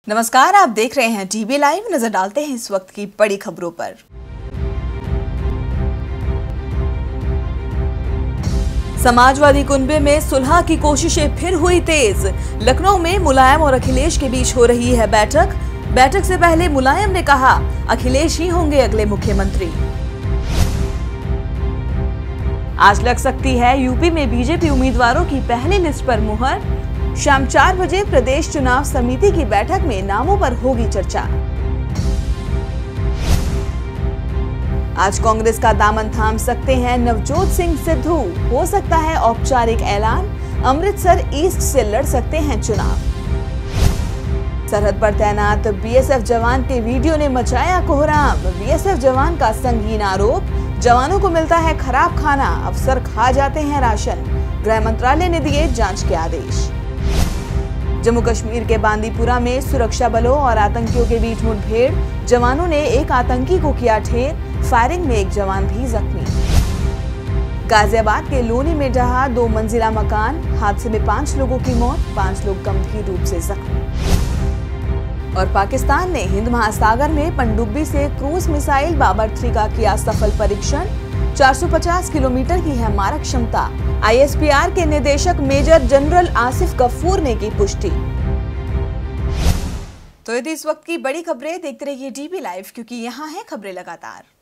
नमस्कार, आप देख रहे हैं टीवी लाइव। नजर डालते हैं इस वक्त की बड़ी खबरों पर। समाजवादी कुनबे में सुलह की कोशिशें फिर हुई तेज। लखनऊ में मुलायम और अखिलेश के बीच हो रही है बैठक से पहले मुलायम ने कहा अखिलेश ही होंगे अगले मुख्यमंत्री। आज लग सकती है यूपी में बीजेपी उम्मीदवारों की पहली लिस्ट पर मुहर। शाम 4 बजे प्रदेश चुनाव समिति की बैठक में नामों पर होगी चर्चा। आज कांग्रेस का दामन थाम सकते हैं नवजोत सिंह सिद्धू, हो सकता है औपचारिक ऐलान। अमृतसर ईस्ट से लड़ सकते हैं चुनाव। सरहद पर तैनात बीएसएफ जवान के वीडियो ने मचाया कोहराम। बीएसएफ जवान का संगीन आरोप, जवानों को मिलता है खराब खाना, अफसर खा जाते हैं राशन। गृह मंत्रालय ने दिए जांच के आदेश। जम्मू कश्मीर के बांदीपुरा में सुरक्षा बलों और आतंकियों के बीच मुठभेड़, जवानों ने एक आतंकी को किया ढेर, फायरिंग में एक जवान भी जख्मी। गाजियाबाद के लोनी में ढहा 2 मंजिला मकान, हादसे में 5 लोगों की मौत, 5 लोग गंभीर रूप से जख्मी। और पाकिस्तान ने हिंद महासागर में पनडुब्बी से क्रूज मिसाइल बाबर 3 का किया सफल परीक्षण। 450 किलोमीटर की है मारक क्षमता। आईएसपीआर के निदेशक मेजर जनरल आसिफ गफूर ने की पुष्टि। तो यदि इस वक्त की बड़ी खबरें देखते रहिए टीवी लाइव, क्योंकि यहाँ है खबरें लगातार।